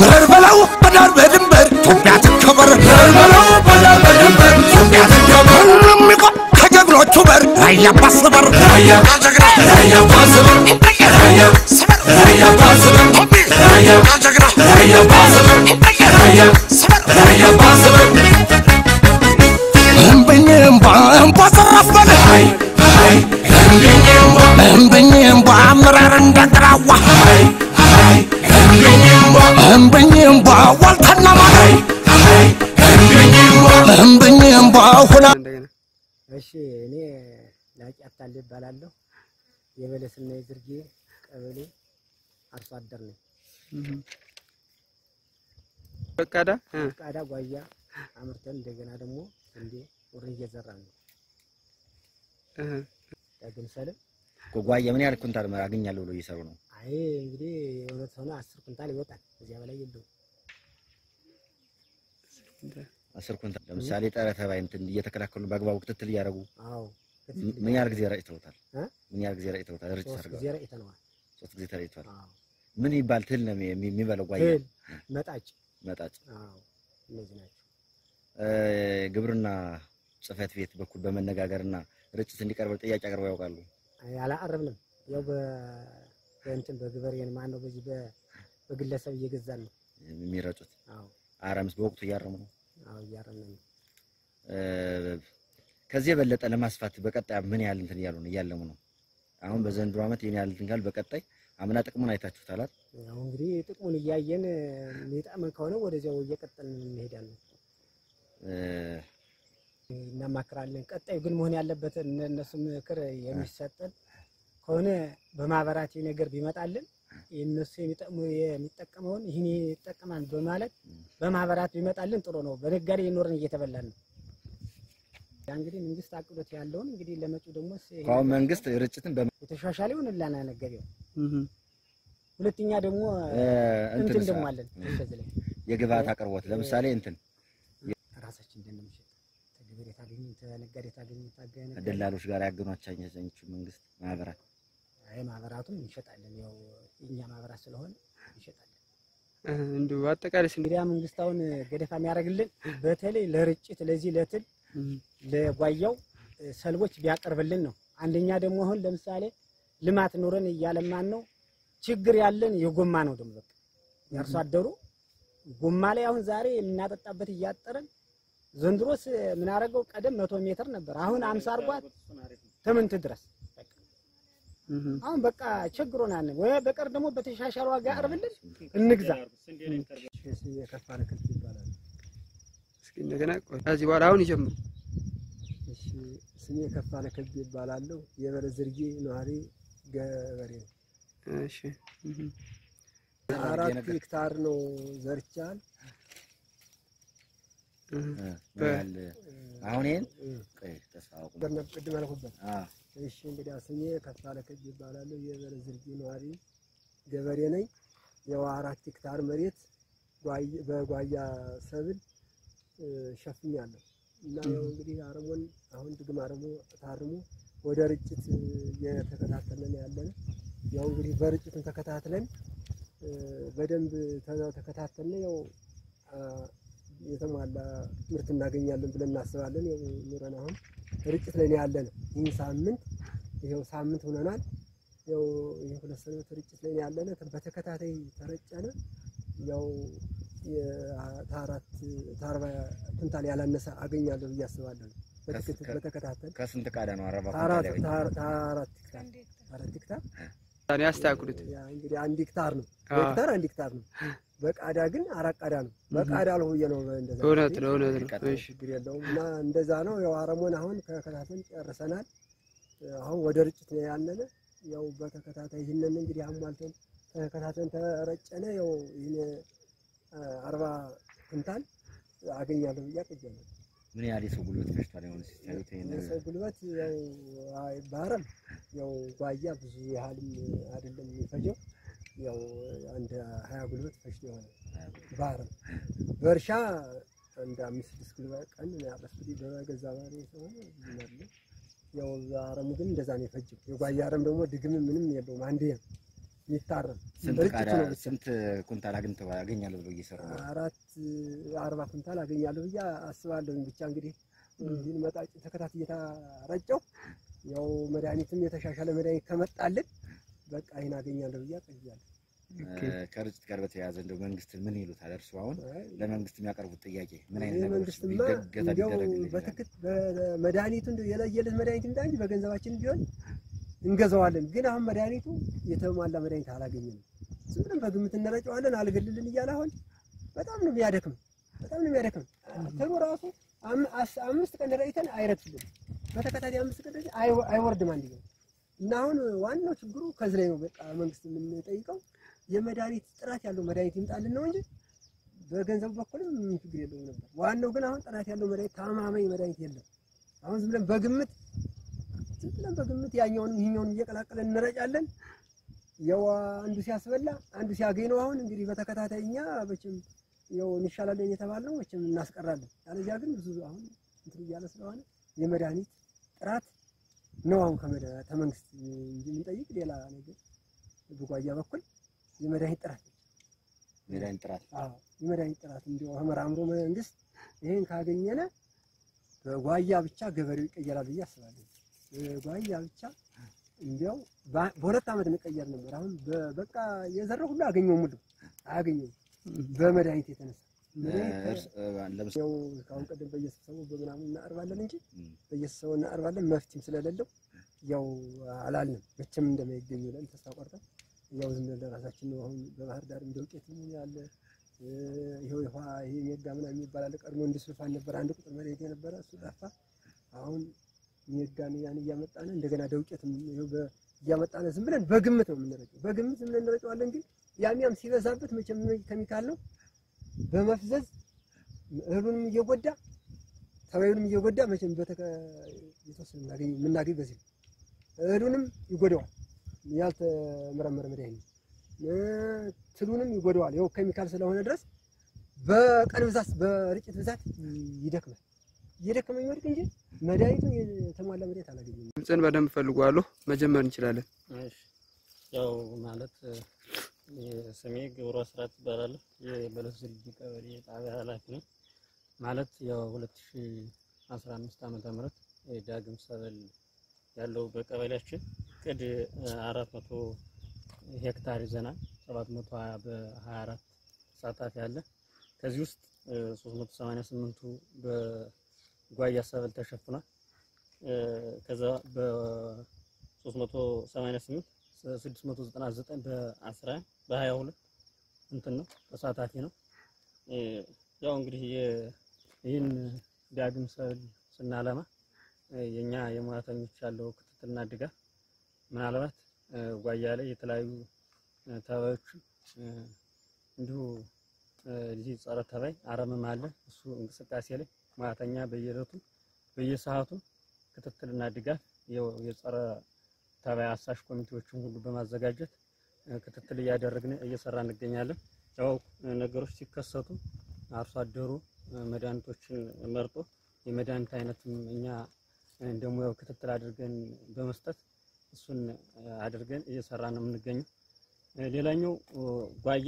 مربلاو بدر بدمبر توبيا تكبر مربلاو بدر بدمبر توبيا تكبر نميقو كجبلو تبر هيا باصبر هيا جغرا هيا باصبر هيا صبر هيا باصبر هيا جغرا هيا باصبر هيا صبر هيا باصبر بنيم باصرف بل هاي هاي بنيم بامرار اندراوا هاي هاي بنيم والتنا هاي هاي بنيم هنا እሺ እኔ ላቂ አታል ይባላለሁ የበለስና የዝርጌ ቀበሌ አርሶ አደር ነኝ በቃዳ ጓያ አምርተን እንደገና ደግሞ እንዴ ወር እየዘራን ነው ዳግም ሰለም ጓያ ምን ያህል ኩንታል አገኛለሁ ብሎ እየሰሩ ነው አይ እንግዲህ እውነት ሆነ 10 ኩንታል ይወጣል እዚያ በላይ የለው 10 ኩንታል ለምሳሌ ጠረተባይ እንትን እየተከላከሉ በአግባቡ ክትትል ያረጉ አዎ ምን ያህል ጊዜ ረጭተውታል ምን ያህል ጊዜ ረጭተውታል ርጭ ሰርገው 3 ጊዜ ረጭተዋል ምን ይባል ትል ነው የሚበለው ጓያ መጣጭ አዎ እነዚህ ናቸው ግብርና ጽፈት ቤት በኩል በመነጋገርና ርጭት እንዲቀርብ ጥያቄ አቅርበው ያውቃሉ ያላቀርብንም ያው በእንትን በግብርና ማን ነው በዚህ በግለሰብ እየገዛን ነው የሚረጩት አዎ አረምስ በወቅቱ ያረሙ ነው አዎ ያረሙ ነው ከዚህ የበለጠ ለማስፋት በቀጣይ ምን ያህል እንትን ያለሙ ነው አሁን በዘንድሮ አመት የኔ ያህል እንትን ካል በቀጣይ አምና ጥቅሙን አይታችሁታል ያው እንግዲህ ጥቅሙን እያየን ሊጣመን ከሆነ ወደዚያው እየቀጠልን እንሄዳለን እናማክራለን ቀጣይ ግን መሆን ያለበት እነሱ ምክር የሚሰጠን ከሆነ በማህበራት ነገር ቢመጣልን የነሱ የሚጠቀመውን ይሄን ይጠቀማል በማለት በማህበራት ቢመጣልን ጥሩ ነው በነጋዴ ይኖርን እየተበላን ነው እንግዲህ መንግስት አቅዶት ያለውን እንግዲህ ለመጪው ደግሞ አሁን መንግስት ርጭትን በተሻሻለ ይሆንልናል ነገሪው ሁለተኛ ደግሞ እንትን ደግሞ አለን እንደዚህ ላይ የግብአት አቅርቦት ለምሳሌ እንትን ራሳችን እንደምንሸጥ ተግብር የታገኙ ተነጋዴ ታገኙ ደላሎች ጋር ያገኗቻኝ መንግስት ማህበራት አይ ማህበራቱም እንሸጣለን ያው እኛ ማህበራት ስለሆነ እንሸጣለን እንዱ አጠቃላይ እንግዲህ መንግስታውን ገደፋ የሚያደርግልን በተለይ ለርጭት ለዚህ ለትል ለጓያው ሰልቦች ቢያቀርብልን ነው አንደኛ ደግሞ አሁን ለምሳሌ ልማት ኑረን እያለማን ነው ችግር ያለን የጎማ ነው ደግሞ በቃ ያርሶ አደሩ ጎማ ላይ አሁን ዛሬ የምናጠጣበት እያጠረን ዘንድሮስ ምን አረጋው ቀደም 100 ሜትር ነበር አሁን 50 አርጓት ተምንት ድረስ አሁን በቃ ቸግሮናል ወይ በቀር ደግሞ በተሻሻለ ዋጋ አርብልን እንግዛ የከፋለ ከልፍ ይባላል እስኪ እንደገና ከዚህ በኋላ አሁን ይጀምሩ እሺ ስሜ ከፋለ ከልፍ ይባላል የበለዝርጌ ነዋሪ ገበሬ እሺ 4 ሄክታር ነው ዘርቻል አሁን ይሄን ተሳውቁ ቅድም አልኩበት እሺ እንግዲህ ስሜ ከፋለ ከልፍ ይባላል የበለዝርጌ ነዋሪ ገበሬ ነኝ ያው 4 ሄክታር መሬት በጓያ ሰብል ሸፍኛለሁ እና ያው እንግዲህ አረሞን አሁን ድግም አረሞ ታርሞ ወደ ርጭት የተከታተለን ያለን ያው እንግዲህ በርጭትን ተከታትለን በደንብ ተከታተልን ያው የተሟላ ምርት እናገኛለን ብለን እናስባለን ያው ኑረን አሁን ርጭት ላይ ያለን ይሄን ሳምንት ይሄው ሳምንት ሆነናል ያው ይሄ ሁለት ሰዓት ርጭት ላይ ያለን በተከታታይ ተረጨነ ያው ታርባ ኩንታል ያላነሰ አገኛለሁ ያስባለሁ በተከታተል ከስንት ቃዳ ነው 40 4 ሄክታር ታኔ ያስተካክሉት እንግዲህ 1 ሄክታር ነው ሄክታር 1 ሄክታር ነው በቃዳ ግን 4 ቃዳ ነው በቃዳ አልሆየ ነው እንደዛ እውነት ነው እሺ ችግር የለውም እና እንደዛ ነው ያው አረሞን አሁን ከከታተል ጨርሰናል አሁን ወደ ርጭት ያለነ ያው በተከታታይ ይሄንን እንግዲህ አሟልተን ተከታተን ተረጨነ ያው ይሄ 40 ኩንታል አገኛለሁ ያቀጀነ ምን ያህል ሰው ጉልበት ፈሽቷል ነው ሲስተም ሰው ጉልበት ያው ባረም ያው ጓያ ብዙ ያህልም አይደለም የሚፈጀው ያው አንድ 20 ጉልበት ፈሽቶ ይሆናል ባረም በርሻ እንደ 5-6 ጉልበት ቀን ያበስኩት በገዛ ባሪ ስለሆነ ይላል ያው አረሙ ግን እንደዛ ነው የፈጀው የጓያ አረም ደግሞ ድግም ምንም የለውም አንዴ ይታረም ስንት ኩንታል አገኛለሁ ብሎ እየሰሩ ነው? 40 ኩንታል አገኛለሁ ብዬ አስባለሁ። ብቻ እንግዲህ ይህን መጣጭ ተከታትዬ እየታረጨው ያው መድኃኒትም የተሻሻለ መድኃኒት ከመጣልን በቃ ይሄን አገኛለሁ ብዬ አቀያለሁ። ከርጭት ጋር በተያያዘ እንደው መንግስት ምን ይሉታል? እርሱ አሁን ለመንግስት የሚያቀርቡት ጥያቄ ምን አይነት ነገር ነው? በትክክል በመድኃኒቱ የለየለት መድኃኒት እንዳንጂ በገንዘባችን ቢሆን እንገዛዋለን። ግን አሁን መድኃኒቱ የተሟላ መድኃኒት አላገኘንም። ዝም ብለን በግምት እንረጨዋለን አልገልልን እያለ አሁን በጣም ነው የሚያደክም። ተሩ ራሱ 5 ቀን ረጭተን አይረግፍልንም። በተከታታይ 5 ቀን ረጭተን አይወርድም አንድ ነው። እና አሁን ዋናው ችግሩ ከዚህ ላይ ነው። በቃ መንግስት የምንጠይቀው የመድኃኒት ጥራት ያለው መድኃኒት ይምጣልን ነው እንጂ በገንዘቡ በኩልም ችግር የለውም ነበር። ዋናው ግን አሁን ጥራት ያለው መድኃኒት ታማማኝ መድኃኒት የለም። አሁን ዝም ብለን በግምት ያኛውንም ይሄኛውንም እየቀላቀለን እንረጫለን። ያው አንዱ ሲያስበላ አንዱ ሲያገኝ ነው። አሁን እንግዲህ በተከታታይኛ በጭም ያው እንሻላለን የተባልነው በጭም እናስቀራለን። ያለዚያ ግን ብዙ አሁን እንትን እያለ ስለሆነ የመድኃኒት ጥራት ነው አሁን ከመንግስት እንጂ የምንጠይቅ ሌላ ነገር በጓያ በኩል የመድኃኒት ጥራት የመድኃኒት ጥራት እንዲሁ አመራምሮ መንግስት ይሄን ካገኘነ በጓያ ብቻ ገበሬው ይቀየራል ብዬ አስባለሁ። በጓያ ብቻ እንዲያው በ2 ዓመት እንቀየር ነበር። አሁን በቃ የዘራው ሁሉ አገኘው ሙሉ አያገኘው በመድኃኒት የተነሳ ለምሳሌ ካሁን ቀደም በየስብሰባው በምናምን እናቀርባለን እንጂ በየስብሰባው እናቀርባለን መፍትሄም ስለሌለው ያው አላልንም። መቼም እንደማይገኝ ብለን ተስፋ ቆርጠን ያው ዝም ብለን ለራሳችን ነው። አሁን በባህር ዳር እንደውቄት ምን ያለ ይሄው ይሄ ሜጋ ምናምን የሚባል አለ። ቀድሞ እንድስልፋን ነበር አንድ ቁጥር መሬት የነበረ እሱ ጠፋ። አሁን ሜጋን ያን እያመጣን እንደገና ደውቄትም ይሄው እያመጣን ዝም ብለን በግምት ነው የምንረጨው። በግምት ዝም ብለን እንረጨዋለን። ግን ያም ሲበዛበት መቼም ኬሚካል ነው በመፍዘዝ እህሉንም እየጎዳ ተባዩንም እየጎዳ መቼም የተወሰነ የምናገኝ በዚህ እህሉንም ይጎዳዋል። ያልተመረመረ መድኃኒት ትሉንም ይጎዳዋል። ያው ኬሚካል ስለሆነ ድረስ በቀን ብዛት በርጭት ብዛት ይደክማል። እየደከመኝ ወድቅ እንጂ መድኃኒቱ የተሟላ መድኃኒት አላገኘም። ድምፅን በደንብ ፈልጓለሁ። መጀመር እንችላለን። እሺ ያው ማለት ስሜ ገብሩ አስራት ይባላል። የበለስ ልጅ ቀበሌ ጣቢያ ኃላፊ ነኝ። ማለት ያው 2015 ዓመተ ምህረት ዳግም ሰብል ያለው በቀበሌያችን ቅድ 400 ሄክታር ይዘናል። 720 በ24 ተሳታፊ አለ። ከዚህ ውስጥ 388ቱ በጓያ ሰብል ተሸፍኗል። ከዛ በ388 699 በ11 በ22 እንትን ነው ተሳታፊ ነው። ያው እንግዲህ ይህን ዳግም ሰብል ስናለማ የኛ የሙያተኞች ያለው ክትትልና ድጋፍ ምናልባት ጓያ ላይ የተለያዩ ተባዮች እንዲሁ እዚህ ጸረ ተባይ አረምም አለ። እሱ እንቅስቃሴ ላይ ሙያተኛ በየዕለቱ በየሰዓቱ ክትትልና ድጋፍ የጸረ ተባይ አሳሽ ኮሚቴዎችን ሁሉ በማዘጋጀት ክትትል እያደረግን እየሰራን እንገኛለን። ያው ነገሮች ሲከሰቱ አርሶ አደሩ መድኃኒቶችን መርጦ የመድኃኒት አይነትም እኛ እንደሙያው ክትትል አድርገን በመስጠት እሱን አድርገን እየሰራን ነው የምንገኘው። ሌላኛው ጓያ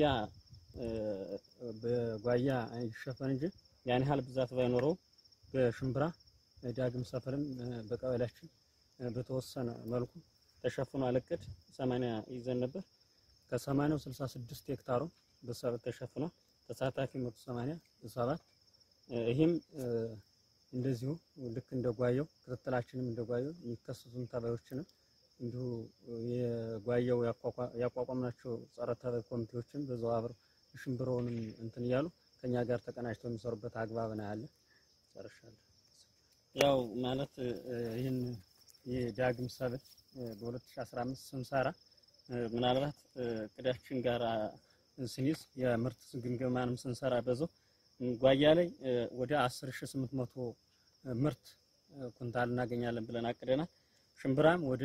በጓያ ይሸፈን እንጂ ያን ያህል ብዛት ባይኖረው በሽምብራ ዳግም ሰፈልም በቀበሌያችን በተወሰነ መልኩ ተሸፍኖ አለቀድ 80 ይዘን ነበር። ከ80ው 66 ሄክታሩ በሰብል ተሸፍኗል። ተሳታፊ 187 ይሄም እንደዚሁ ልክ እንደጓየው ክትትላችንም እንደጓየው የሚከሰቱን ተባዮችንም እንዲሁ የጓየው ያቋቋምናቸው ጸረ ተባይ ኮሚቴዎችን በዛው አብረው ሽምብራውንም እንትን እያሉ ከኛ ጋር ተቀናጅተው የሚሰሩበት አግባብ ነው ያለ። ጨርሻለሁ። ያው ማለት ይሄን የዳግም ሰብል በ2015 ስንሰራ ምናልባት ቅዳችን ጋር ስንይዝ የምርት ግምገማንም ስንሰራ በዛው ጓያ ላይ ወደ 10800 ምርት ኩንታል እናገኛለን ብለን አቅደናል። ሽምብራም ወደ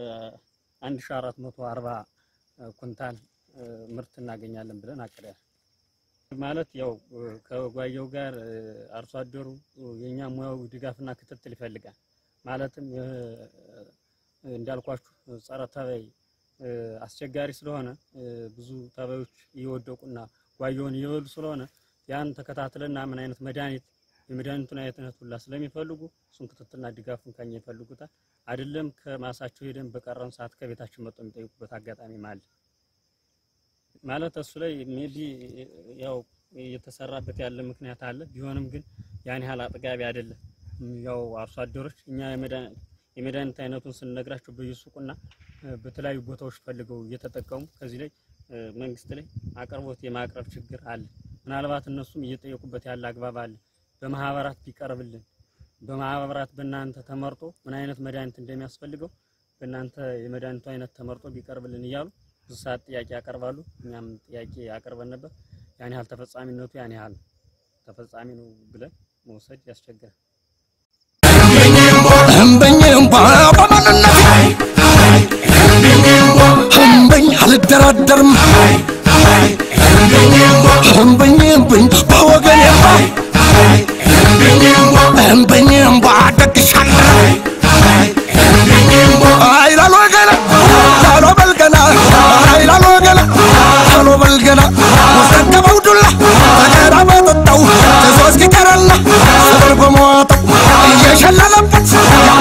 1440 ኩንታል ምርት እናገኛለን ብለን አቅደናል። ማለት ያው ከጓያው ጋር አርሶ አደሩ የኛ ሙያው ድጋፍና ክትትል ይፈልጋል። ማለትም እንዳልኳችሁ ጸረ ተባይ አስቸጋሪ ስለሆነ ብዙ ተባዮች እየወደቁና ጓየውን እየበሉ ስለሆነ ያን ተከታትለና ምን አይነት መድኃኒት የመድኃኒቱን አይነት ሁላ ስለሚፈልጉ እሱን ክትትልና ድጋፉን ከኛ ይፈልጉታል። አይደለም ከማሳቸው ሄደን በቀረን ሰዓት ከቤታችን መጥተው የሚጠይቁበት አጋጣሚ ማለት እሱ ላይ ሜቢ ያው እየተሰራበት ያለ ምክንያት አለ። ቢሆንም ግን ያን ያህል አጥጋቢ አይደለም። ያው አርሶ አደሮች እኛ የመድኃኒት አይነቱን ስንነግራቸው በየሱቁና በተለያዩ ቦታዎች ፈልገው እየተጠቀሙ ከዚህ ላይ መንግስት ላይ አቅርቦት የማቅረብ ችግር አለ። ምናልባት እነሱም እየጠየቁበት ያለ አግባብ አለ። በማህበራት ቢቀርብልን በማህበራት በእናንተ ተመርጦ ምን አይነት መድኃኒት እንደሚያስፈልገው በእናንተ የመድኃኒቱ አይነት ተመርጦ ቢቀርብልን እያሉ ብዙ ሰዓት ጥያቄ ያቀርባሉ። እኛም ጥያቄ ያቀርበን ነበር። ያን ያህል ተፈጻሚነቱ ያን ያህል ተፈጻሚ ነው ብለን መውሰድ ያስቸግራል። እምበኝ አልደራደርም እምበኝ በወገኔ እምበኝ ደግሻለሁ አይላሎ ገና ላሎ በልገና አይላሎ ገና ላሎ በልገና ወሰደበው ዱላ ተገራ በጠጣው ተዞ እስኪቀረና ሰበር በመዋጠው እየሸለለበት